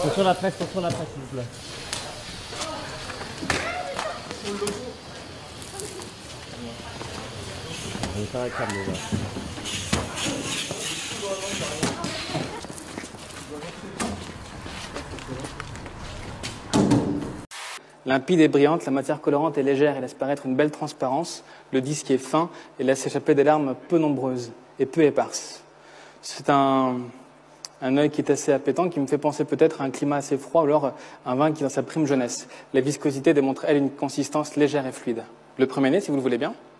Attention la presse, s'il vous plaît. On va faire la crème déjà. Limpide et brillante, la matière colorante est légère et laisse paraître une belle transparence. Le disque est fin et laisse échapper des larmes peu nombreuses et peu éparses. C'est un œil qui est assez appétant, qui me fait penser peut-être à un climat assez froid ou alors un vin qui est dans sa prime jeunesse. La viscosité démontre, elle, une consistance légère et fluide. Le premier nez, si vous le voulez bien.